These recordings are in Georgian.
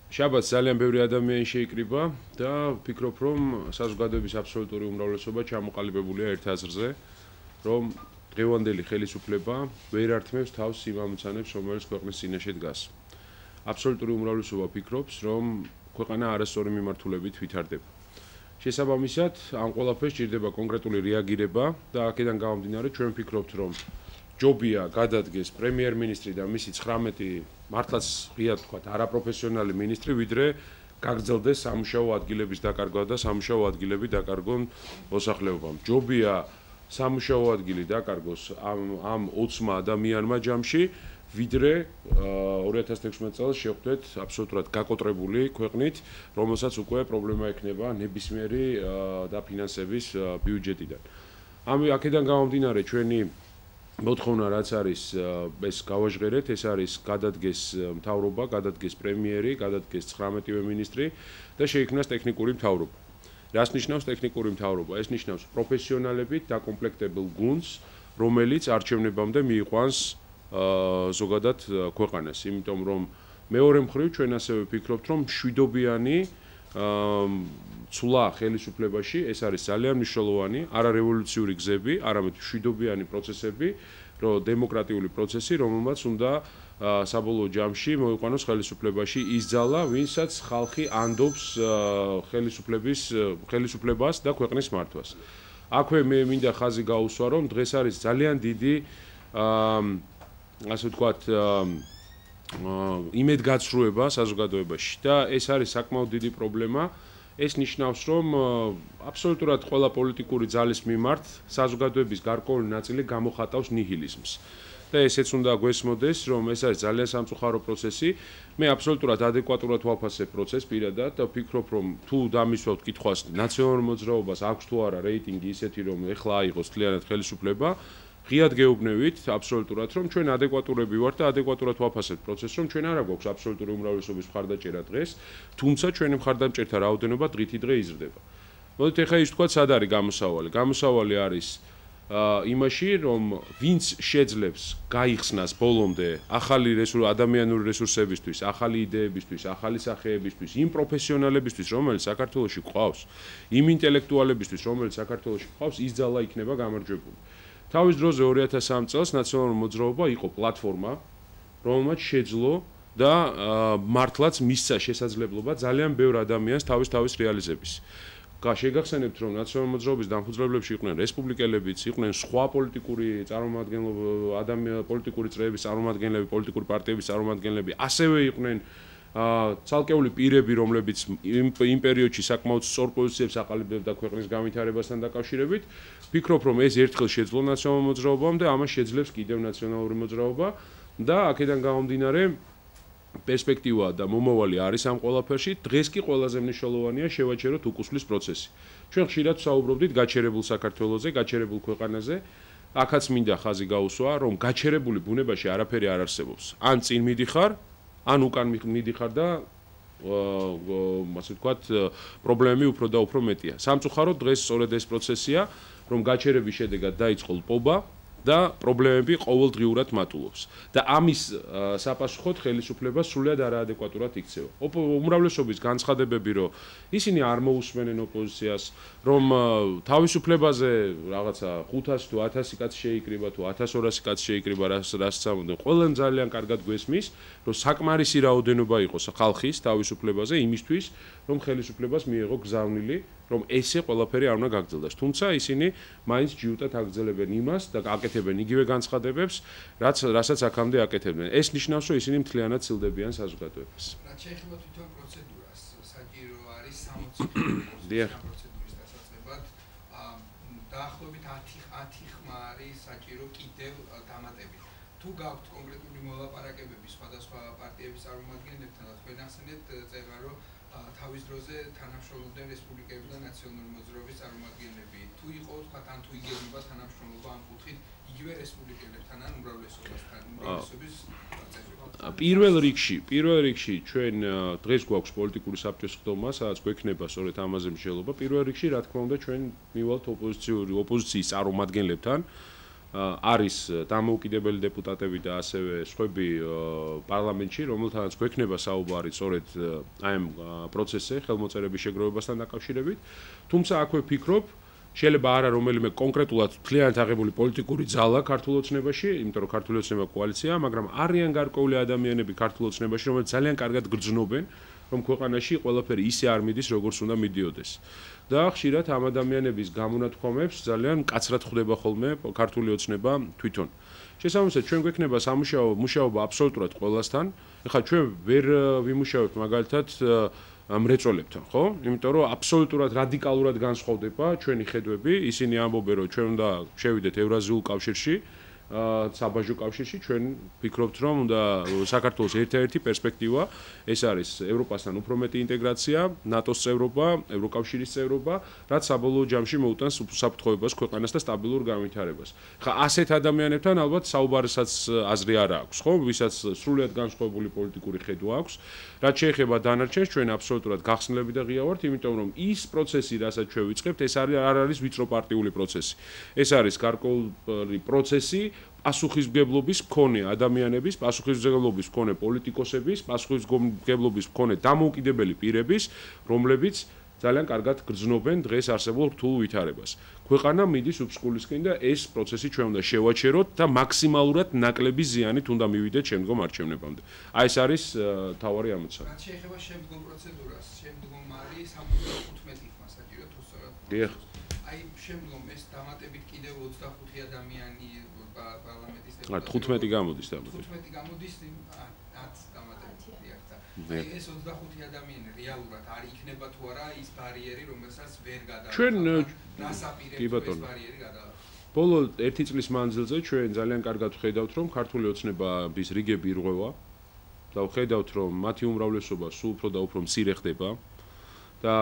შაბათს ძალიან ბევრი ადამიანი შეიკრიბა და ვფიქრობ, რომ საზოგადოების აბსოლუტური უმრავლესობა ჩამოყალიბებულია ერთ აზრზე, რომ დღევანდელი ხელისუფლება ვერ ართმევს თავს იმ ამოცანებს, რომელიც ქვეყნის წინაშე დგას. აბსოლუტური უმრავლესობა ფიქრობს, რომ ქვეყანა არასწორი მიმართულებით ვითარდება. შესაბამისად, ამ ყველაფერს ჭირდება კონკრეტული რეაგირება და აქედან გამომდინარე ჩვენ ვფიქრობთ, რომ ჯობია გადადგეს პრემიერ-მინისტრი და მისი 19 მართლაც ღიად თქვათ არაპროფესიონალი მინისტრი, ვიდრე გაგრძელდეს სამუშაო ადგილების დაკარგვა და სამუშაო ადგილები დაკარგონ მოსახლეობამ. ჯობია სამუშაო ადგილი დაკარგოს ამ 20 ადამიანმა ჯამში, ვიდრე 2016 წელს შეხვდეთ აბსოლუტურად გაკოტრებული ქვეყნით, რომელსაც უკვე პრობლემა ექნება ნებისმიერი დაფინანსების ბიუჯეტიდან. აქედან გამომდინარე ჩვენი მოთხოვნა რაც არის ეს გავაჟღერეთ, ეს არის გადადგეს მთავრობა, გადადგეს პრემიერი, გადადგეს 19-ვე მინისტრი და შეიქმნას ტექნიკური მთავრობა. რას ნიშნავს ტექნიკური მთავრობა? ეს ნიშნავს პროფესიონალებით დაკომპლექტებულ გუნდს, რომელიც არჩევნებამდე მიიყვანს ზოგადად ქვეყანას, იმიტომ რომ მეორე მხრივ ჩვენ ასევე ვფიქრობთ, რომ მშვიდობიანი ცვლა ხელისუფლებაში ეს არის ძალიან მნიშვნელოვანი, არა რევოლუციური გზები, არამედ მშვიდობიანი პროცესები, დემოკრატიული პროცესი, რომელმაც უნდა საბოლოო ჯამში მოიყვანოს ხელისუფლებაში ის ძალა, ვინცაც ხალხი ანდობს ხელისუფლებას და ქვეყნის მართვას. აქვე მე მინდა ხაზი გაუსვა, რომ დღეს არის ძალიან დიდი ასე ვთქვათ იმედგაცრუება საზოგადოებაში და ეს არის საკმაოდ დიდი პრობლემა. ეს ნიშნავს, რომ აბსოლუტურად ყველა პოლიტიკური ძალის მიმართ საზოგადოების გარკვეული ნაწილი გამოხატავს ნიჰილიზმს. და ესეც უნდა გვესმოდეს, რომ ეს არის ძალიან სამწუხარო პროცესი. მე აბსოლუტურად ადეკვატურად ვაფასებ პროცესს პირადად და ვფიქრობ, რომ თუ დამისვავთ კითხვას ნაციონალურ მოძრაობას აქვს თუ არა რეიტინგი ისეთი, რომ ეხლა აიღოს მთლიანად ხელისუფლება, ღიად გეუბნევით აბსოლუტურად, რომ ჩვენ ადეკვატურები ვართ და ადეკვატურად ვაფასებთ პროცესს, რომ ჩვენ არა გვაქვს აბსოლუტური უმრავლესობის მხარდაჭერა დღეს, თუმცა ჩვენი მხარდამჭერთა რაოდენობა დღითიდღე იზრდება. მოდით ეხლა ის თქვა, სად არის გამოსავალი? გამოსავალი არის იმაში, რომ ვინც შეძლებს გაიხსნას ბოლომდე ახალი ადამიანური რესურსებისთვის, ახალი იდეებისთვის, ახალი სახეებისთვის, იმ პროფესიონალებისთვის, რომელიც საქართველოში ყავს, იმ ინტელექტუალებისთვის, რომელიც საქართველოში ყავს, ის ძალა იქნება გამარჯვებული. თავის დროზე 2003 წელს ნაციონალური მოძრაობა იყო პლატფორმა, რომელმაც შეძლო და მართლაც მისცა შესაძლებლობა ძალიან ბევრ ადამიანს თავის რეალიზების. შეგახსენებთ, რომ ნაციონალური მოძრაობის დამფუძნებლებში იყვნენ რესპუბლიკელებიც, იყვნენ სხვა პოლიტიკური წრეების წარმომადგენლები, პოლიტიკური პარტიების წარმომადგენლები, ასევე იყვნენ ცალკეული პირები, რომლებიც იმ პერიოდში საკმაოდ სწორ პოზიციებს აყალიბებდა ქვეყნის განვითარებასთან დაკავშირებით. ვფიქრობ, რომ ეს ერთხელ შეძლო ნაციონალურ მოძრაობამ და ამას შეძლებს კიდევ ნაციონალური მოძრაობა და აქედან გამომდინარე პერსპექტივა და მომავალი არის ამ ყველაფერში. დღეს კი ყველაზე მნიშვნელოვანია შევაჩეროთ უკუსვლის პროცესი. ჩვენ ხშირად ვსაუბრობდით გაჩერებულ საქართველოზე, გაჩერებულ ქვეყანაზე. აქაც მინდა ხაზი გაუსვა, რომ გაჩერებული ბუნებაში არაფერი არ არსებობს. ან წინ მიდიხარ, ან უკან მიდიხარ და ასე ვთქვათ, პრობლემები უფრო და უფრო მეტია. სამწუხაროდ დღეს სწორედ ეს პროცესია, რომ გაჩერების შედეგად დაიწყო ლპობა და პრობლემები ყოველდღიურად მატულობს. და ამის საპასუხოდ ხელისუფლება სრულად არაადეკვატურად იქცევა. უმრავლესობის განცხადებები, რომ ისინი არ მოусმენენ ოპოზიციას, რომ თავისუფლებაზე რაღაცა 500 თუ 1000 კაცი შეიკრიბა თუ 1200 კაცი შეიკრიბა, რაც წამოდნენ. ყველამ ძალიან კარგად გვესმის, რომ საკმარისი რაოდენობა იყოს ხალხის თავისუფლებაზე იმისთვის, რომ ხელისუფლებას მიეღო გზავნილი, რომ ესე ყველაფერი არ უნდა გაგრძელდეს. თუმცა ისინი მაინც ჯიუტად აგრძელებენ იმას და აკეთებენ იგივე განცხადებებს, რასაც აქამდე აკეთებდნენ. ეს ნიშნავს, რომ ისინი მთლიანად ცილდებიან საზოგადოებას. რაც შეეხება თვითონ პროცედურას, საჭირო არის 60 პროცედურის დასაწყებად. დაახლოებით 10 ხმა არის საჭირო კიდევ დამატებით. თუ გაქვთ კონკრეტული მოლაპარაკებები სხვადასხვა პარტიების წარმომადგენლებთან და თქვენ ახსენეთ წერა, რომ თავის დროზე თანამშრომლობდნენ რესპუბლიკელები და ნაციონალური მოძრაობის წარმომადგენლები. თუ იყო თქვა თან თუ იგეგმება თანამშრომლობა ამ კუთხით იგივე რესპუბლიკელებთან ან უმრავლესობასთან, უმრავლესობის წევრებთან. პირველ რიგში ჩვენ დღეს გვაქვს პოლიტიკური საბჭოს ხდომა, სადაც გვექნება სწორედ ამაზე მსჯელობა. პირველ რიგში, რა თქმა უნდა, ჩვენ მივალთ ოპოზიციის წარმომადგენლებთან, არის დამოუკიდებელი დეპუტატები და ასევე სხვები პარლამენტში, რომელთანაც გვექნება საუბარი სწორედ აი ამ პროცესზე, ხელმოწერების შეგროვებასთან დაკავშირებით. თუმცა აქვე ვფიქრობ, შეიძლება არა რომელიმე კონკრეტულად მთლიანად აღებული პოლიტიკური ძალა ქართულ ოცნებაში, იმიტომ რომ ქართული ოცნება კოალიციაა, მაგრამ არიან გარკვეული ადამიანები ქართულ ოცნებაში, რომლებიც ძალიან კარგად გრძნობენ, რომ ქვეყანაში ყველაფერი ისე არ მიდის, როგორც უნდა მიდიოდეს. და ხშირად ამ ადამიანების გამონათქვამებს ძალიან მკაცრად ხვდება ხოლმე ქართული ოცნება თვითონ. შესაბამისად, ჩვენ გვექნება სამუშაო მუშაობა აბსოლუტურად ყველასთან. ეხლა ჩვენ ვერ ვიმუშავებთ მაგალითად მრეწველებთან, ხო? იმიტომ რომ აბსოლუტურად რადიკალურად განსხვავდება ჩვენი ხედვები. ისინი ამბობენ, რომ ჩვენ უნდა შევიდეთ ევრაზიულ კავშირში, საბაჟო კავშირში, ჩვენ ვფიქრობთ, რომ უნდა საქართველოს ერთ-ერთი პერსპექტივა ეს არის ევროპასთან უფრო მეტი ინტეგრაცია, ნატოს წევრობა, ევროკავშირის წევრობა, რაც საბოლოო ჯამში მოუტანს უსაფრთხოებას ქვეყანას და სტაბილურ განვითარებას. ხა ასეთ ადამიანებთან ალბათ საუბარსაც აზრი არ აქვს, ხო? ვისაც სრულიად განსხვავებული პოლიტიკური ხედვა აქვს. რაც შეეხება დანარჩენს, ჩვენ აბსოლუტურად გახსნილები და ღია ვართ, იმიტომ რომ ის პროცესი, რასაც ჩვენ ვიწყებთ, ეს არ არის ვიწრო პარტიული პროცესი. ეს არის გარკვეული პროცესი პასუხისმგებლობის მქონე ადამიანების, პასუხისმგებლობის მქონე პოლიტიკოსების, პასუხისმგებლობის მქონე დამოუკიდებელი პირების, რომლებიც ძალიან კარგად გრძნობენ დღეს არსებულ რთულ ვითარებას. ქვეყანა მიდის უფსკულისკენ და ეს პროცესი ჩვენ უნდა შევაჩეროთ და მაქსიმალურად ნაკლები ზიანით უნდა მივიდეთ შემდგომ არჩევნებამდე. აი ეს არის თავარი ამოცანა. რაც შეეხება შემდგომ პროცედურას, შემდგომ არის 75 ხმა საჭირო თუ სწორად. დიახ. აი შემდგომ ეს დამატებით კიდევ 25 ადამიანი პარლამენტის 15 გამოდის დამატებით. 15 გამოდის 10 დამატებით დიახ და აი ეს 25 ადამიანი რეალურად არ იქნება თუ არა ის ბარიერი, რომელსაც ვერ გადააჭრა. ჩვენ დასაპირებს ეს ბარიერი გადააჭრა. ბოლო 1 წლის მანძილზე ჩვენ ძალიან კარგად ვხედავთ, რომ ქართული ოცნების რიგები ირღვევა და ვხედავთ, რომ მათი უმრავლესობა სულ უფრო და უფრო მცირე ხდება და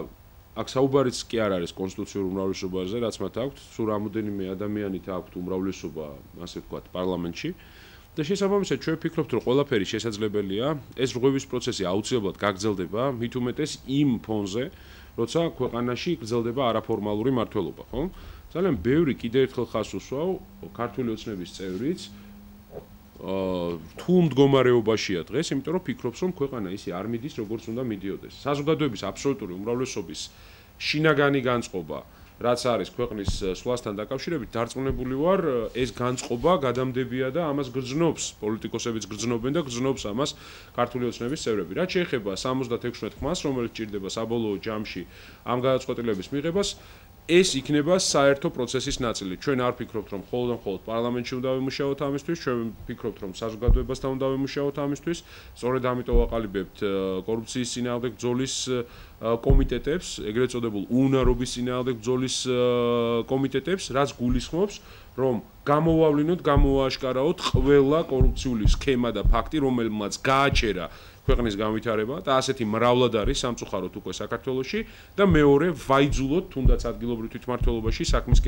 აქ საუბარიც კი არ არის კონსტიტუციურ უმრავლესობაზე, რაც მათ აქვთ, სულ რამოდენიმე ადამიანით აქვთ უმრავლესობა, ასე ვთქვათ, პარლამენტში. და შესაბამისად ჩვენ ვფიქრობთ, რომ ყველაფერი შესაძლებელია, ეს რღვევის პროცესი აუცილებლად გაგრძელდება, მით უმეტეს იმ ფონზე, როცა ქვეყანაში გრძელდება არაფორმალური მმართველობა, ხო? ძალიან ბევრი კიდევ ერთხელ ხაზს უსვავ, ქართული ოცნების წევრიც თუ მდგომარეობაშია დღეს, იმიტომ რომ ფიქრობს, რომ ქვეყანა ისე არ მიდის, როგორც უნდა მიდიოდეს. საზოგადოების აბსოლუტური უმრავლესობის შინაგანი განწყობა, რაც არის ქვეყნის სვლასთან დაკავშირებით, დარწმუნებული ვარ, ეს განწყობა გადამდებია და ამას გრძნობს, პოლიტიკოსებიც გრძნობენ და გრძნობს ამას ქართული ოცნების წევრები. რაც შეეხება 76 ხმას, რომელიც ჭირდება საბოლოო ჯამში ამ გადაწყვეტილების მიღებას, ეს იქნება საერთო პროცესის ნაწილი. ჩვენ არ ვფიქრობთ, რომ მხოლოდ პარლამენტში უნდა ვიმუშაოთ ამისთვის, ჩვენ ვფიქრობთ, რომ საზოგადოებასთან უნდა ვიმუშაოთ ამისთვის. სწორედ ამიტომ ვაყალიბებთ კორუფციის წინააღმდეგ ბრძოლის კომიტეტებს, ეგრეთ წოდებულ უუნარობის წინააღმდეგ ბრძოლის კომიტეტებს, რაც გულისხმობს, რომ გამოვავლინოთ, გამოვააშკარავოთ ყველა კორუფციული სქემა და ფაქტი, რომელმაც გააჩერა ქვეყნის განვითარება და ასეთი მრავლად არის სამწუხაროდ უკვე საქართველოში და მეორე ვაიძულოთ თუნდაც ადგილობრივ თვითმმართველობაში საქმის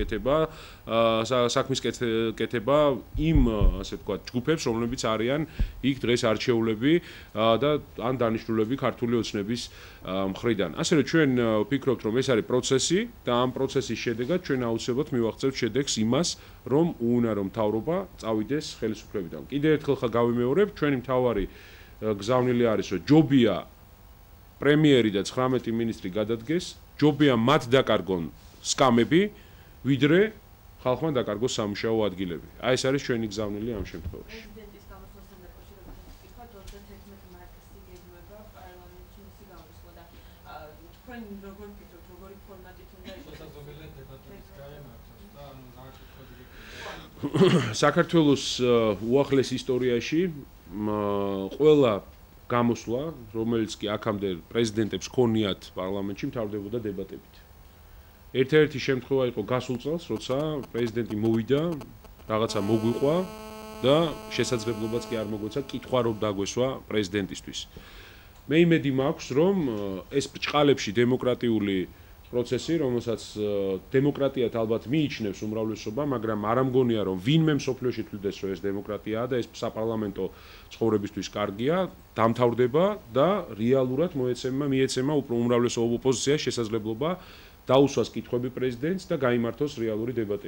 კეთება იმ ასე ვთქვათ ჯგუფებს, რომლებიც არიან იქ დღეს არჩეულები და ან დანიშნულები ქართული ოცნების მხრიდან. ასე რომ ჩვენ ვფიქრობთ, რომ ეს არის პროცესი და ამ პროცესის შედეგად ჩვენ აუცილებლად მივაღწევთ შედეგს იმას, რომ უუნარო მთავრობა წავიდეს ხელისუფლებიდან. კიდევ ერთხელ ხა გავიმეორებ, ჩვენი მთავარი გზავნილი არის, რომ ჯობია პრემიერი და 19 მინისტრი გადადგეს, ჯობია მათ დაკარგონ სკამები, ვიდრე ხალხმა დაკარგოს სამუშაო ადგილები. აი ეს არის ჩვენი გზავნილი ამ შემთხვევაში. პრეზიდენტის გამოსვლასთან დაკავშირებით ვთქვათ, 31 მარტში გეგმება პარლამენტში მისი გამოსვლა და თქვენ როგორ ვფიქრობთ, როგორი ფორმატით უნდა იყოს? შესაძლებელია დებატების გაემართოს და ანუ საკითხები. საქართველოს უახლეს ისტორიაში ყველა გამოსვლა, რომელიც კი აქამდე პრეზიდენტებს ქონიათ პარლამენტში, მთავრდებოდა დებატებით. ერთ-ერთი შემთხვევა იყო გასულ წელს, როცა პრეზიდენტი მოვიდა, რაღაცა მოგვიყვა და შესაძლებლობაც კი არ მოგვეცა, კითხვა რომ დაგვესვა პრეზიდენტისთვის. მე იმედი მაქვს, რომ ეს ბრჭყალებში დემოკრატიული პროცესი, რომელსაც დემოკრატიათ ალბათ მიიჩნევს უმრავლესობა, მაგრამ არ ამგონია, რომ ვინმე მსოფლიოში თვლიდეს, რომ ეს დემოკრატიაა და ეს საპარლამენტო ცხოვრებისთვის კარგია, დამთავრდება და რეალურად მიეცემა უმრავლესო ოპოზიციას შესაძლებლობა დაუსვას კითხვები პრეზიდენტს და გაიმართოს რეალური დებატები.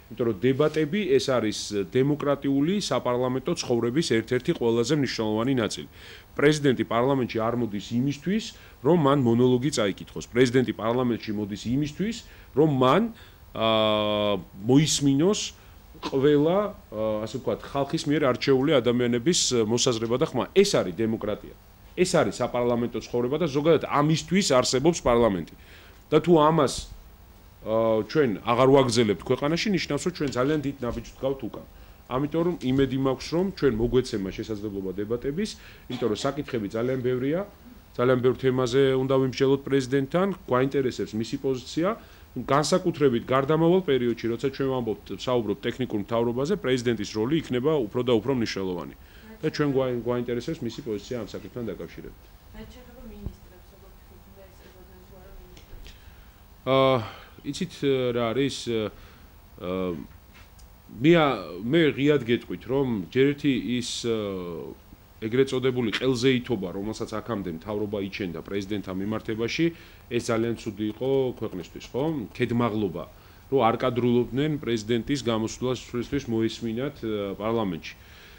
იმიტომ რომ დებატები ეს არის დემოკრატიული საპარლამენტო ცხოვრების ერთ-ერთი ყველაზე მნიშვნელოვანი ნაწილი. პრეზიდენტი პარლამენტში არ მოდის იმისთვის, რომ მან მონოლოგი წაიკითხოს. პრეზიდენტი პარლამენტში მოდის იმისთვის, რომ მან მოისმინოს ყველა, ასე ვთქვათ, ხალხის მიერ არჩეული ადამიანების მოსაზრება და ხმა. ეს არის დემოკრატია. ეს არის საპარლამენტო ცხოვრება და ზოგადად ამისთვის არსებობს პარლამენტი. და თუ ამას ჩვენ აღარ ვაგზელებთ ქვეყანაში, ნიშნავს, რომ ჩვენ ძალიან დიდ ნაბიჯს ვდგავთ უკან. ამიტომ რომ იმედი მაქვს, რომ ჩვენ მოგვეცემა შესაძლებლობა დებატების, იმიტომ რომ საკითხები ძალიან ბევრია, ძალიან ბევრ თემაზე უნდა ვიმსჯელოთ პრეზიდენტთან, გვაინტერესებს მისი პოზიცია, განსაკუთრებით გარდამავალ პერიოდში, როცა ჩვენ საუბრობთ ტექნიკურ მთავრობაზე, პრეზიდენტის როლი იქნება უფრო და უფრო მნიშვნელოვანი. და ჩვენ გვაინტერესებს მისი პოზიცია ამ საკითხთან დაკავშირებით. იცით რა არის მე ღიად გეტყვით რომ ჯერ ერთი ის ეგრეთ წოდებული ყელზეითობა რომელსაც აქამდე მთავრობა იჩენდა პრეზიდენტთან მიმართებაში ეს ძალიან ცუდი იყო ქვეყნისთვის ხო ქედმაღლობა რომ არ კადრულობდნენ პრეზიდენტის გამოსვლისთვის მოისმინათ პარლამენტში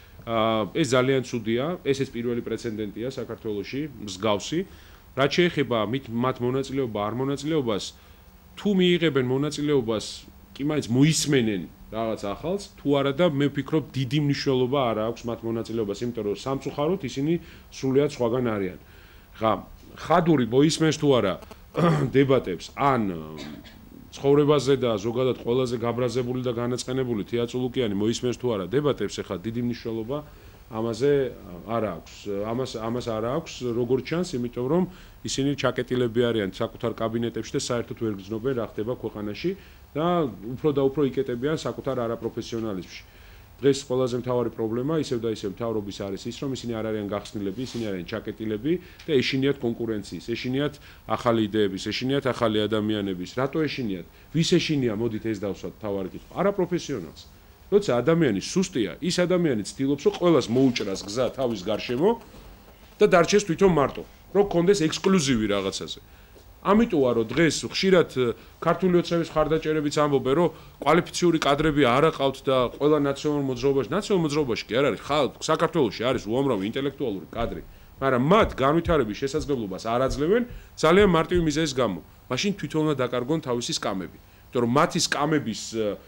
ეს ძალიან ცუდია ეს პირველი პრეცედენტია საქართველოში მსგავსი რაც შეეხება მათ მონაწილეობა არ მონაწილეობას თუ მიიღებენ მონაწილეობას კი მაინც მოისმენენ რაღაც ახალს თუ არა და მე ვფიქრობ დიდი მნიშვნელობა არ აქვს მათ მონაწილეობას იმიტომ რომ სამწუხაროდ ისინი სრულიად სხვაგან არიან ხა ხადური მოისმენს თუ არა დებატებს ან ცხოვრებაზე და ზოგადად ყველაზე გაბრაზებული და განაწყენებული თეატრულუკიანი მოისმენს თუ არა დებატებს ეხლა დიდი მნიშვნელობა ამაზე არ აქვს ამას არ აქვს როგორც ჩანს იმიტომ რომ ისინი ჩაკეტილები არიან საკუთარ კაბინეტებში და საერთოდ ვერ გრძნობენ რა ხდება ქვეყანაში და უფრო და უფრო იკეტებიან საკუთარ არაპროფესიონალიზმში. დღეს ყველაზე მთავარი პრობლემა ისევ და ისევ მთავრობის არის ის რომ ისინი არ არიან გახსნილები, ისინი არიან ჩაკეტილები და ეშინიათ კონკურენციის, ეშინიათ ახალი იდეების, ეშინიათ ახალი ადამიანების. რატო ეშინიათ? ვის ეშინია? მოდით ეს დავსვათ თავარი კითხვა. არაპროფესიონალს. როცა ადამიანი სუსტია, ის ადამიანი ცდილობს რომ ყველას მოუჭრას გზა თავის გარშემო და დარჩეს თვითონ მარტო, რომ კონდეს ექსკლუზივი რაღაცაზე. ამიტომა რომ დღეს ხშირად ქართული ოცნების ხარდაჭერებიც ამბობენ რომ კვალიფიციური კადრები არ აყავთ და ყველა ნაციონალურ მოძრაობაში კი არ არის საქართველოში არის უამრავი ინტელექტუალური კადრი მაგრამ მათ განვითარების შესაძლებლობას არ აძლევენ ძალიან მარტივი მიზეზის გამო მაშინ თვითონ უნდა დაკარგონ თავისი სკამები იმიტომ რომ მათი სკამების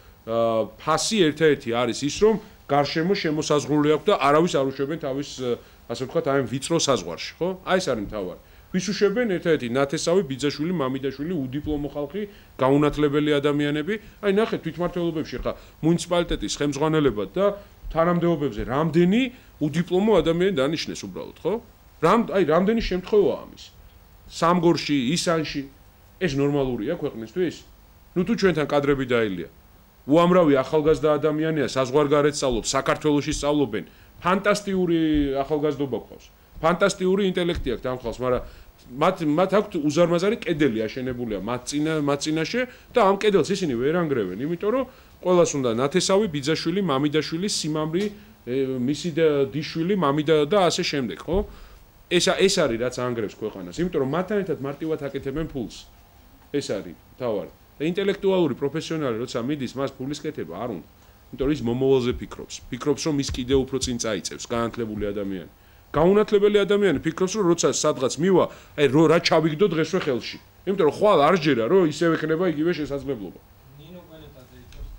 ფასი ერთ-ერთი არის ის რომ გარშემო შემოსაზღვრული აქვს და არავის არ უშვებენ თავის ასე ვთქვათ აი ვიწრო საზღვარში ხო აი ეს არის მთავარი ვის უშვებენ ერთ-ერთი ნათესავი ბიძაშვილი მამიდაშვილი უდიპლომო ხალხი გაუნათლებელი ადამიანები აი ნახეთ თვითმმართველობებში ხა მუნიციპალიტეტის ხელმძღვანელებად და თანამდებობებზე რამდენი უდიპლომო ადამიანი დანიშნეს უბრალოდ ხო აი რამდენი შემთხვევაა ამის სამგორში ისანში ეს ნორმალურია ქვეყნისთვის ნუ თუ ჩვენთან კადრები დაელია უამრავი ახალგაზრდა ადამიანია საზღვარგარეთ სწავლობს საქართველოში სწავლობენ ფანტასტიკური ახალგაზრდობა ყავს ფანტასტიკური ინტელექტი აქვს ამ ხალხს, მაგრამ მათ აქვთ უზარმაზარი კედელი აშენებულია მათ წინაშე და ამ კედელს ისინი ვერ ანგრევენ, იმიტომ რომ ყველას უნდა ნათესავი, ბიძაშვილი, მამიდაშვილი, სიმამრი, მისი დიშვილი, მამიდა და ასე შემდეგ, ხო? ეს არის რაც ანგრევს ქვეყანას, იმიტომ რომ მათთან ერთად მარტივად აკეთებენ ფულს. ეს არის თავარი. და ინტელექტუალური პროფესიონალი როცა მიდის, მას ფულის კეთება არ უნდა. იმიტომ რომ ის მომავალზე ფიქრობს, რომ ის კიდევ უფრო წინ წაიწევს, განათლებული ადამიანი. გაუნათლებელი ადამიანი ფიქრობს რომ როცა სადღაც მივა, აი რა ჩავიგდო დღესვე ხელში. იმიტომ რომ ხვალ არ ჯერა რომ ისევ ექნება იგივე შესაძლებლობა. ნინო კანეტაძე იწევს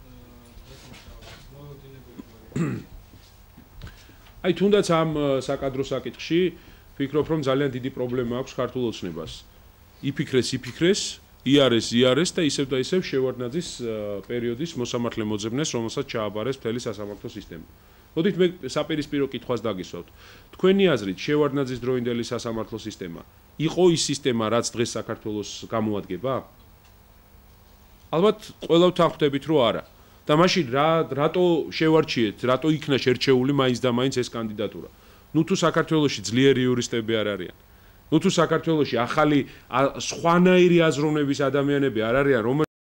აი თუნდაც ამ საკადრო საკითხში ფიქრობ რომ ძალიან დიდი პრობლემა აქვს ქართულ ოცნებას. იფიქრეს, იარეს და ისევ და ისევ შევარდნაძის პერიოდის მოსამართლე მოძებნეს, რომელსაც ჩააბარეს მთელი სასამართლო სისტემა. მოდით მე საპირისპირო კითხვას დაგისვავთ. თქვენი აზრით შევარდნაძის დროინდელი სასამართლო სისტემა იყო ის სისტემა, რაც დღეს საქართველოს გამოადგება? ალბათ ყველა ვთანხმდებით რომ არა. და მაშინ რატო შევარჩიეთ, რატო იქნა შერჩეული მაინც და მაინც ეს კანდიდატურა? ნუ თუ საქართველოში ძლიერი იურისტები არ არიან. ნუ თუ საქართველოში ახალი სხვანაირი აზროვნების ადამიანები არ არიან,